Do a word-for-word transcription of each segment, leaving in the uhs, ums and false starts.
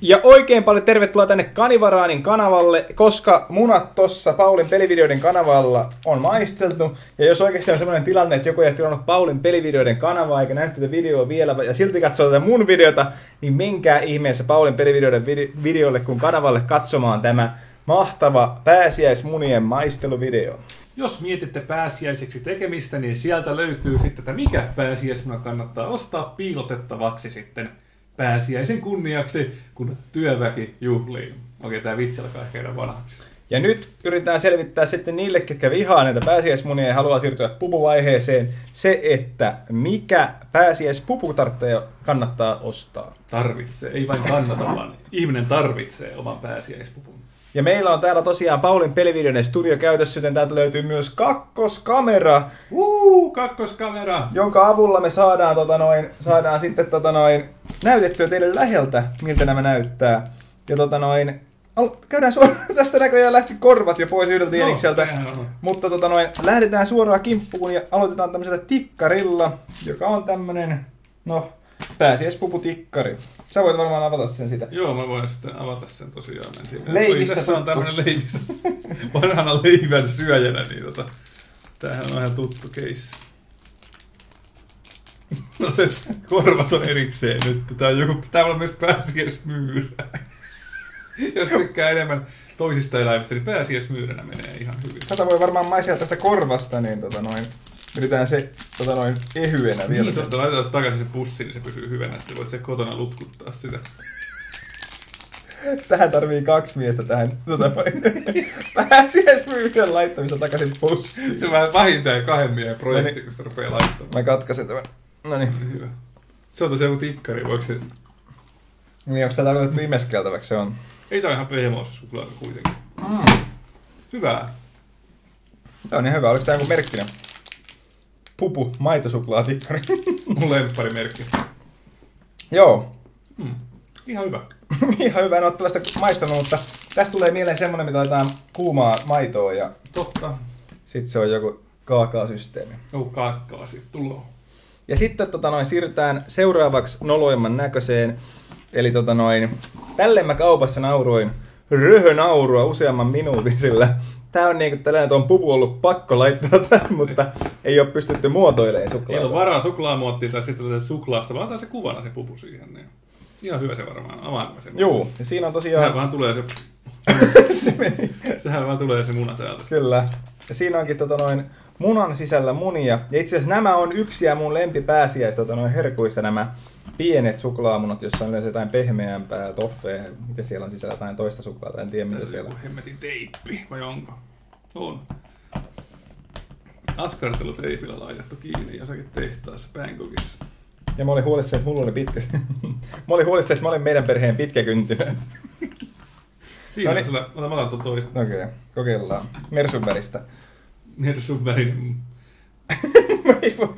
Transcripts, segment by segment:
Ja oikein paljon tervetuloa tänne Kanivaraanin kanavalle, koska munat tossa Paulin pelivideoiden kanavalla on maisteltu. Ja jos oikeasti on sellainen tilanne, että joku ei ole tilannut Paulin pelivideoiden kanavaa eikä nähnyt tätä videoa vielä ja silti katsoo tätä mun videota, niin menkää ihmeessä Paulin pelivideoiden videolle kun kanavalle katsomaan tämä mahtava pääsiäismunien maisteluvideo. Jos mietitte pääsiäiseksi tekemistä, niin sieltä löytyy sitten, että mikä pääsiäismuna kannattaa ostaa piilotettavaksi sitten pääsiäisen kunniaksi, kun työväki juhlii. Okei, tää vitsi alkaa ehkä käydä vanhaksi. Ja nyt yritetään selvittää sitten niille, ketkä vihaa näitä pääsiäismunia ja haluaa siirtyä pupuvaiheeseen, se, että mikä pääsiäispupu kannattaa ostaa. Tarvitsee, ei vain kannata, vaan ihminen tarvitsee oman pääsiäispupun. Ja meillä on täällä tosiaan Paulin pelivideoiden studio käytössä, joten täältä löytyy myös kakkoskamera. Uuu, kakkoskamera! Jonka avulla me saadaan, tota noin, saadaan sitten tota noin, näytettyä teille läheltä, miltä nämä näyttää. Ja tota noin, käydään suoraan, tästä näköjään lähti korvat jo pois yhdeltä Jenikseltä. No, mutta tota noin, lähdetään suoraan kimppuun ja aloitetaan tämmöisellä tikkarilla, joka on tämmönen, no, pääsiäispuputikkari. Sä voit varmaan avata sen sitä. Joo, mä voin sitten avata sen tosiaan. Leivistä tässä on tämmönen leivistä. Vanhana leivän syöjänä, niin tota, tämähän on ihan tuttu keissi. No se korvat on erikseen nyt. Tää on joku, täällä on myös pääsiäismyyrä. Jos tykkää enemmän toisista eläimistä, niin pääsiäismyyränä menee ihan hyvin. Tätä voi varmaan maisella tästä korvasta, niin tota noin. Yritetään se tota noin ehyenä vielä. Niin, totta, laitetaan se takaisin se pussiin, niin se pysyy hyvänä. Sitten voit se kotona lutkuttaa sitä. Tähän tarvii kaksi miestä tähän tota noin pääsiäismyyrän laittamista takaisin pussiin. Se on vähän vähintään kahden miehen projekti, kun sitä rupeaa laittamaan. Mä katkaisen tämän. Noniin. Hyvä. Se on tosiaan joku tikkari, voiko se... Niin, onko tää tarkoitettu imeskeltäväksi? Se on. Ei tää on ihan pehmoa se suklaata kuitenkin. Mm. Hyvää. Tää on ihan hyvä. Oliko tää joku merkkinen? Pupu, maitosuklaatikkari. Mun lempparimerkki. Joo. Hmm. Ihan hyvä. Ihan hyvä, en ole tällaista maistanut, mutta tästä tulee mieleen semmonen, mitä laitetaan kuumaa maitoa ja... Totta. Sitten se on joku kaakaasysteemi. Joku kaakkaa sit tuloo. Ja sitten tota noin, siirrytään seuraavaksi noloimman näköiseen. Eli tota noin, tälle mä kaupassa nauroin röhönaurua useamman minuutin, sillä tää on niinku tällainen, että on pupu ollut pakko laittaa tähän, mutta ei ole pystytty muotoilemaan suklaata. Ei ole varaa suklaamuottiin tai sitten suklaasta, vaan antaa se kuvana se pupu siihen. Niin. Ihan hyvä se varmaan, avaanko se? Joo, ja siinä on tosiaan... Sehän vaan tulee se... se meni. Sehän vaan tulee se muna täältä. Kyllä. Ja siinä onkin tota noin munan sisällä munia. Ja itse asiassa nämä on yksiä mun lempipääsiäistä tota noin herkuista nämä pienet suklaamunat, jossa on yleensä jotain pehmeämpää, toffeja. Mitä siellä on sisällä, jotain toista suklaata, en tiedä mitä siellä on. Hemmetin teippi, vai onko? On. Askarteluteipillä laitettu kiinni jossakin tehtaassa Bangkokissa. Ja mä olin huolissani, että mulla oli pitkä... mä olin huolissani, että mä olin meidän perheen pitkäkyntynä. Siinä no niin. Sulla... Ota, mä otan tuon toisen. Okei, okay. Kokeillaan. Mersun väristä. Mersun värinen. Mä ei voi...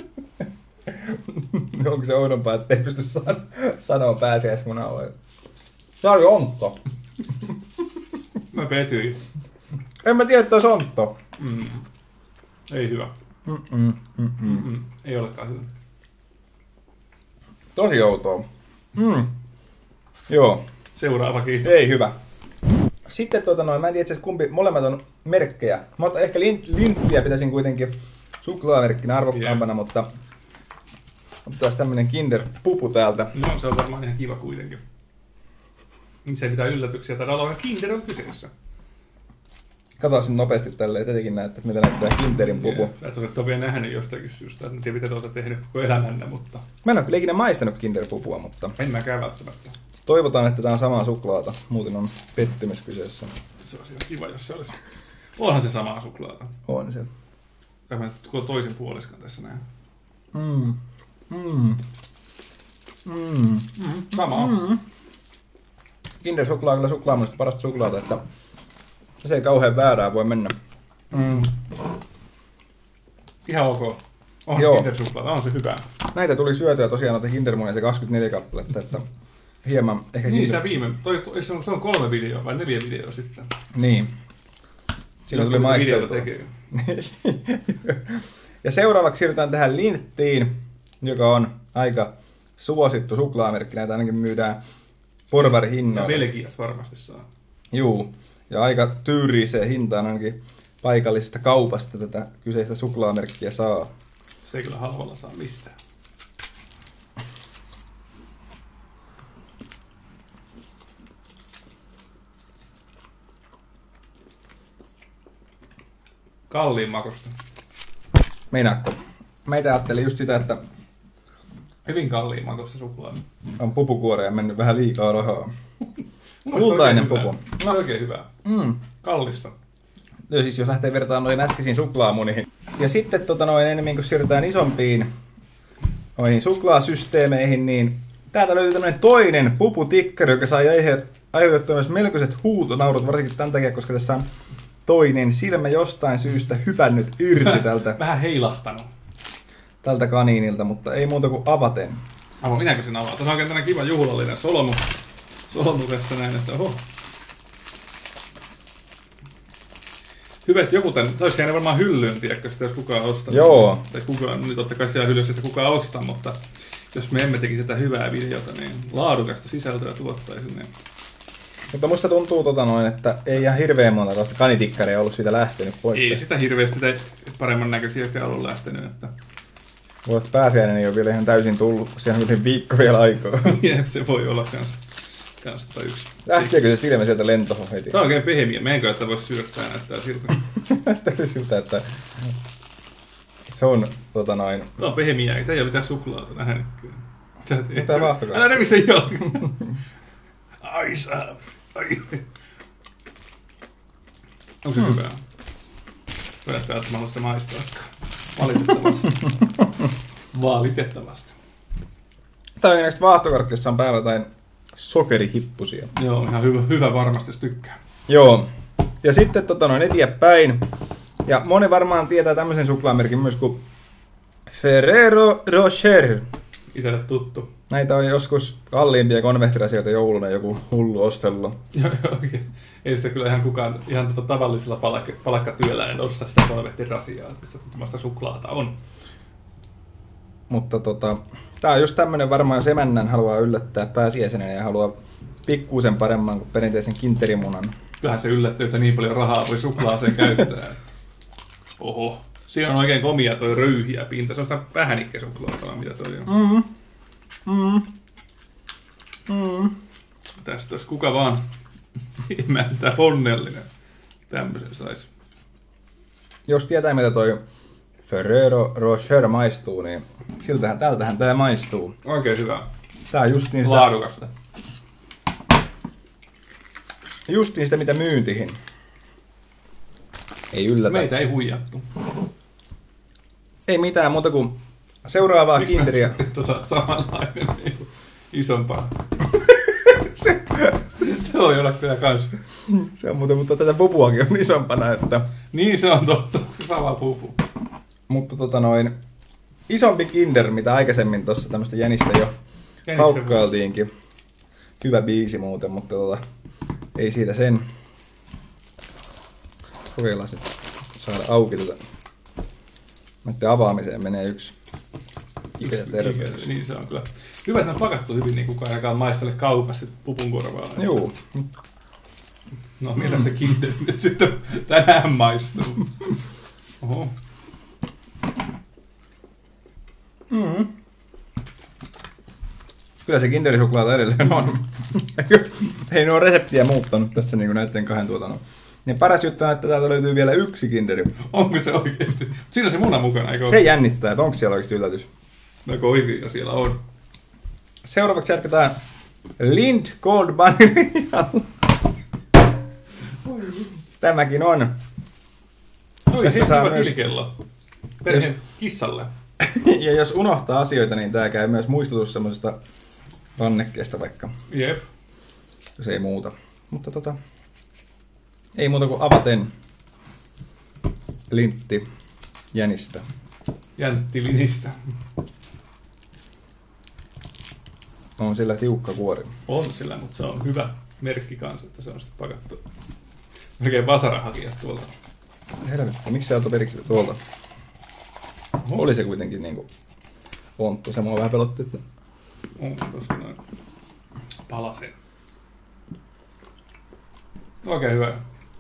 Onko se oudompaa, että ei pysty san... sanoa pääsiäismunaa vai? Tää oli ontto. Mä petyin. En mä tiedä, että olisi ontto. Mm. Ei hyvä. Mm-mm, mm-mm. Mm-mm. Ei olekaan hyvä. Tosi outoa. Mm. Joo. Seuraava kiitos. Ei hyvä. Sitten tota noin, mä en tiedä itse asiassa kumpi, molemmat on merkkejä. Mutta ehkä Linttiä pitäisin kuitenkin suklaamerkkinä arvokkaampana, yeah. mutta otetaan tämmönen Kinder-pupu täältä. No se on varmaan ihan kiva kuitenkin. Se ei mitään yllätyksiä, täällä on Kinder on kyseessä. Katsotaan nyt nopeasti tälleen, tietenkin näette, että mitä näyttää Kinderin pupu. Yeah. Sä et ole vielä nähnyt jostakin syystä, että en tiedä mitä te olette tehnyt koko elämänne, mutta... Mä en ole kyllä ikinä maistanut Kinder-pupua, mutta... En mäkään välttämättä. Toivotaan, että tää on samaa suklaata, muuten on pettymys kyseessä. Se olisi ihan kiva, jos se olisi. Onhan se samaa suklaata. On se. Tämä on toisen puoliskan tässä näin. Mm. Mm. Mm. Mm. Sama. Mm. Kinder-suklaa on kyllä suklaamunista parasta suklaata, että se ei kauhean väärää voi mennä. Mm. Ihan ok. On Kinder-suklaata, on se hyvä. Näitä tuli syötyä tosiaan noita Kindermunia se kaksikymmentäneljä kappaletta, että hieman ehkä... Niin, Kinder... sä viime... Toi, toi, se, on, se on kolme videoa vai neljä videoa sitten? Niin. Siinä tuli maisteltua. Ja seuraavaksi siirrytään tähän Linttiin, joka on aika suosittu suklaamerkki. Näitä ainakin myydään porvari Ja hinnoilla. Belgiassa varmasti saa. Juu, ja aika tyyriiseen hintaan ainakin paikallisesta kaupasta tätä kyseistä suklaamerkkiä saa. Se ei kyllä halvalla saa mistään. Kalliin makusta. Meinaatko? Meitä ajattelin just sitä, että Hyvin kalliin makusta suklaa. on pupukuoreja mennyt vähän liikaa rahaa. Mun Kultainen mielestä pupu. oikein hyvää. No oikein hyvää. Mm. Kallista. No siis jos lähtee vertaan noihin äskeisiin suklaamuniin. Ja sitten tota noin, enemmän kun siirrytään isompiin noihin suklaasysteemeihin, niin täältä löytyy tämmönen toinen puputikkari, joka sai aihe- aiheutettua myös melkoiset huutonaurut, varsinkin tämän takia, koska tässä on toinen silmä jostain syystä hypännyt irti tältä, Vähän heilahtanut. tältä kaniinilta, mutta ei muuta kuin avaten. Aivan, minäkö sen avaan? Tässä on oikein tämmönen kiva juhlallinen solmu. Solmu tässä näin, että oho. Hyvä, että joku tän, se olisi jäänyt varmaan hyllyyn, tiedätkö, sitä jos kukaan ostaa. Joo. Tai kukaan, niin totta kai siellä hyllyssä sitä kukaan ostaa, mutta jos me emme tekisi sitä hyvää videota, niin laadukasta sisältöä tuottaisi. Niin... Mutta musta tuntuu, tota noin, että ei ihan hirveän monta tästä kanitikkaria ollut siitä lähtenyt pois. Ei sitä hirveästi te paremman näköisiäkään ollut lähtenyt. Että... Voit pääsiäinen ei ole vielä ihan täysin tullut, kun siellä on vielä viikko vielä aikaa. Jep, se voi olla kans, kans tota yksi. Lähteekö se silmä sieltä lentoon heti? Tämä on oikein pehmiä. Meidänkö, että voisi syöttää näyttää siltä. Näyttää siltä, että se on tota noin. Tämä on pehmiä, ei tämä ei ole mitään suklaata nähnytkään. Mitä vaahtokaa? Älä revi sen jalka. Ai saa. Ai. Onko se hmm. hyvää? Vedätkö, että mä haluan sitä maistaa? Valitettavasti. Valitettavasti. Tää on näistä vaahtokarkkiossa on päällä jotain sokerihippusia. Joo, ihan hyvä, hyvä varmasti, jos tykkää. Joo. Ja sitten tota noin eteenpäin. Ja moni varmaan tietää tämmöisen suklaamerkin myös kuin Ferrero Rocher. Itelle tuttu. Näitä on joskus kalliimpia konvehtirasioita jouluna joku hullu ostellut. Joo, joo, oikein. Ei sitä kyllä ihan kukaan ihan tota tavallisella palak- palkkatyöllä en osta sitä konvehtirasiaa, mistä tuttumasta suklaata on. Mutta tota, tää on just tämmönen varmaan, jos emännän haluaa yllättää pääsiäisenä ja haluaa pikkuisen paremman kuin perinteisen kinterimunan. Kyllähän se yllättyy, että niin paljon rahaa voi suklaaseen käyttää. Oho. Siinä on oikein komia toi röyhiä pinta. Se on sitä vähänikkesuklaata, mitä toi on. Mm. Mm. Mm. Tästä olisi kuka vaan emäntä onnellinen. Tämmöisen sais. Jos tietää mitä toi Ferrero Rocher maistuu, niin siltähän tältähän tää maistuu. Oikein hyvä. Tää on just niin sitä, Laadukasta. justiin sitä mitä myyntihin. Ei yllätä. Meitä ei huijattu. Ei mitään muuta kuin seuraavaa Miksi kinderiä. mä tota samanlainen niin isompaa? se, Se on olla kyllä kans. se on muuten, mutta tätä pupuakin on isompana, että... Niin se on totta. Se sama pupu. Mutta tota noin, isompi kinder, mitä aikaisemmin tuossa tämmöstä jänistä jo Jäniksen haukkailtiinkin. Hyvä biisi muuten, mutta tota, ei siitä sen. Kokeillaan sitten saada auki tätä. Näiden avaamiseen menee yksi ikä ja terveys. Niin se on kyllä. Hyvä, että on pakattu hyvin, niin kukaan aikaan maistele kaupassa pupun korvaa. Juu. No, millä se kinder nyt sitten tänään maistuu? Oho. Mm. Kyllä se kinderisuklaata edelleen on. Ei ne ole reseptiä muuttanut tässä niin näiden kahden tuotannon. Ja paras juttu on, että täältä löytyy vielä yksi kinderi. Onko se oikeesti? Siinä on se muna mukana, eikö Se jännittää, että onko siellä oikeasti yllätys. Aika oikein siellä on. Seuraavaksi jatketaan Lind Cold Vanilla. Tämäkin on. Oi, Tästä se saa hyvä myös- tilkello. Perheen Jos- kissalle. Ja jos unohtaa asioita, niin tää käy myös muistutus semmosesta rannekkeesta vaikka, Jep. jos ei muuta. Mutta tota, ei muuta kuin avaten lintti jänistä. Jäntti linistä. On sillä tiukka kuori. On sillä, mutta se on hyvä merkki kanssa, että se on sitten pakattu. Melkein vasarahakijat tuolta. Helvetti, miksi sä oot periksi tuolta? Oli se kuitenkin niinku ontto. Se mua vähän pelotti, että On tosta noin palasen. Oikein hyvä.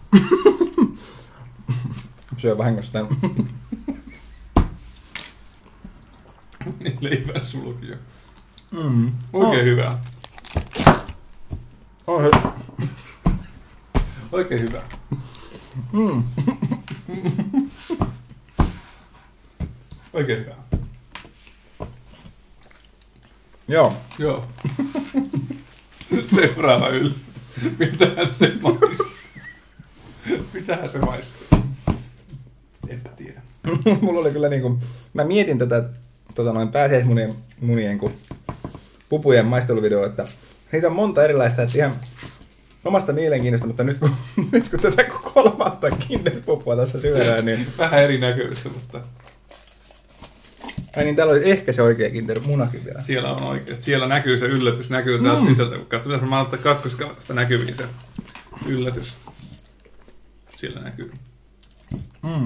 Syö vahingossa tämän. Leivän sulkia. Mm. Oikein oh. hyvä. On hyvä. Oikein hyvä. Mm. Oikein hyvä. Joo. Joo. Seuraava yllä. Mitähän se maistuu? Mitähän se maistuu? Enpä tiedä. Mulla oli kyllä niinku... Mä mietin tätä tota noin pääsiäismunien munien, kun pupujen maisteluvideo, että niitä on monta erilaista, että ihan omasta mielenkiinnosta, mutta nyt kun, nyt kun tätä kolmatta Kinder-pupua tässä syödään, niin... Vähän erinäköistä, mutta... Ai niin, täällä olisi ehkä se oikea Kinder-munakin vielä. Siellä on oikeasti. Siellä näkyy se yllätys, näkyy täältä mm. sisältä. Katsotaan, mä ottaa kakkoskamerasta näkyviin se yllätys. Siellä näkyy. Mm.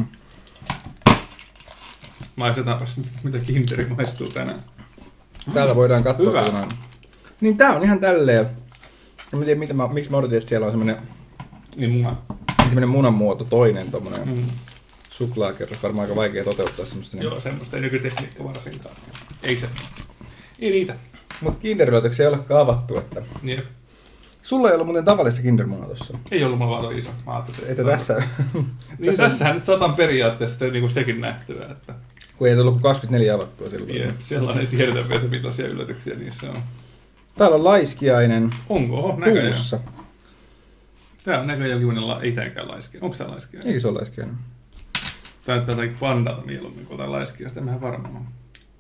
Maistetaanpas nyt, mitä Kinderi maistuu tänään. Täällä voidaan katsoa. Hyvä. Noin. Niin tää on ihan tälleen. En tiedä, mitä mä, miksi mä odotin, että siellä on semmonen... Niin muna. Semmonen munan muoto, toinen tommonen Mm. suklaakerros. Varmaan aika vaikea toteuttaa semmoista. Joo, semmoista ei nykytekniikka varsinkaan. Ei se. Ei riitä. Mut Kinder-yllätyksiä ei olekaan avattu, että... Jep. Sulla ei ollut muuten tavallista Kinder-munaa tossa. Ei ollut mulla vaan iso. Mä ajattelin, Että tässä... Niin tässä... tässähän nyt satan periaatteessa niin kuin sekin nähtyä, että... Kun ei tullut kuin kaksikymmentäneljä avattua silloin. Jep, sellainen ei tiedetä vielä, millaisia yllätyksiä niissä on. Täällä on laiskiainen. Onko? Oho, näköjään. Puussa. Tää on näköjään jonkinlainen la- itsenkään laiskiainen. Onko tää laiskiainen? Eikö se ole laiskiainen? Tää näyttää jotakin pandalta mieluummin kuin jotain laiskiaista. En mä varmaan ole.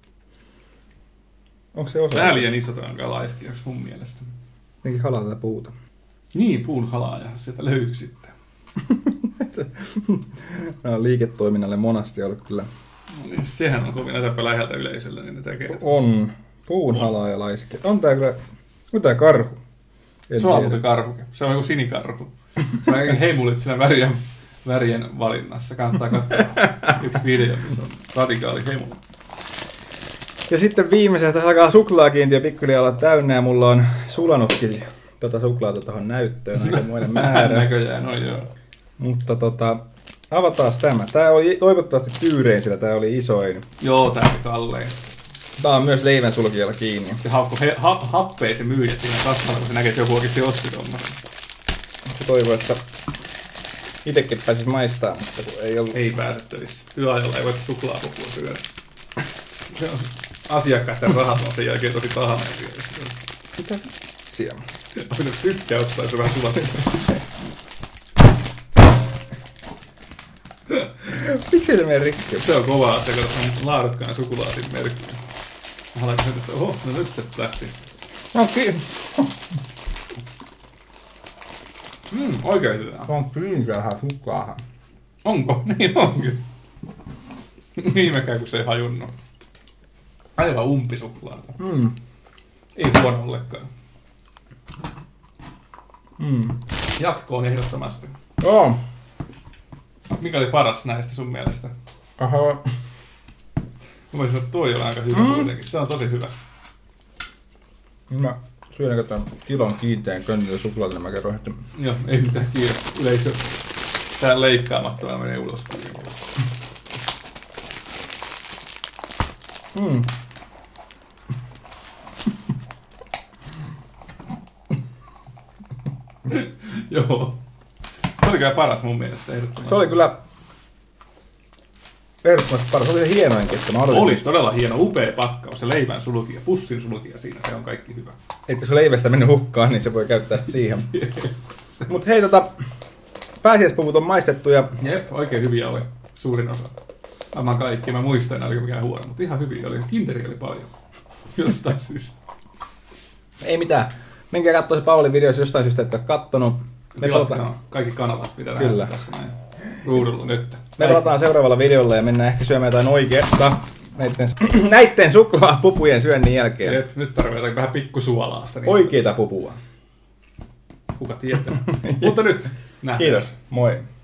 Onko se osa? Tää liian iso tää onkaan laiskiaksi mun mielestä. Jotenkin halaa tätä puuta. Niin, puun halaaja sieltä löytyy sitten. Nämä on liiketoiminnalle monasti ollut kyllä. No niin, sehän on kovin näytäpä läheltä yleisöllä, niin ne tekee. On. Puun halaaja laiskiainen. On tää kyllä... On tää karhu. En Se on tiedä. muuten karhukin. Se on joku sinikarhu. Se on heimulit siinä värien, värien valinnassa. Kannattaa katsoa yksi video, missä on radikaali heimulit. Ja sitten viimeisenä tässä alkaa suklaakiintiö pikkuhiljaa olla täynnä ja mulla on sulanutkin tota suklaata tuohon näyttöön aikamoinen määrä. Näköjään on joo. Mutta tota, avataan tämä. Tää oli toivottavasti tyyrein, sillä tää oli isoin. Joo, tää on kallein. Tää on myös leivän sulkijalla kiinni. Se haukku he, ha, happei se myyjä siinä kassalla, kun se näkee, että joku oikeasti osti tuommoisen. Toivon, että itekin pääsis maistaa, mutta kun ei ollut. Ei pääsettävissä. Työajalla ei voi suklaapupua syödä. Se on asiakkaiden rahat on sen jälkeen tosi tahaneen vielä. Mitä? Siellä. Aina tykkää ottaa se vähän sulattua. Miksi se menee rikki? Se on kova asia, kun tässä on laadukkaan sukulaatin merkki. Mä laitan tästä, oho, no nyt se lähti. No kiinni. Mm, oikein hyvää. On kiinnikähän suklaahan. Onko? Niin onkin. Viimekään, kun se ei hajunnut. Aivan umpisuklaata. Mm. Ei huono ollenkaan. Mm. Jatkoon ehdottomasti. Joo. Mikä oli paras näistä sun mielestä? Aha. Mä voisin sanoa, että toi on aika hyvä mm. kuitenkin. Se on tosi hyvä. Mä syön tämän kilon kiinteän könnillä suklaata, niin mä kerron, että... Joo, ei mitään kiire. Yleisö tää leikkaamatta menee ulos kuitenkin. Mm. Joo. Se oli kyllä paras mun mielestä ehdottomasti. Se oli kyllä ehdottomasti paras. Se oli se hienoinkin, että mä odotin. Oli todella hieno, upea pakkaus. Se leivän sulki ja pussin sulki ja siinä se on kaikki hyvä. Että jos leivästä mennyt hukkaan, niin se voi käyttää sitä siihen. Mut hei, tota, pääsiäispuvut on maistettu ja... Jep, oikein hyviä oli. Suurin osa. Aivan kaikki. Mä muistan, oliko mikään huono, mutta ihan hyviä oli. Kinderi oli paljon. Jostain syystä. Ei mitään. Menkää katsoa se Paulin video, jos jostain syystä et ole kattonut. Me Tilatkaa pelataan... kaikki kanavat, mitä Kyllä. nähdään tässä näin ruudulla nyt. Me pelataan seuraavalla videolla ja mennään ehkä syömään jotain oikeetta näitten, näitten suklaapupujen syönnin jälkeen. Jep, nyt tarvitaan vähän pikkusuolaasta. Niin Oikeita pupua. kuka tietää. Mutta nyt nähdään. Kiitos. Moi.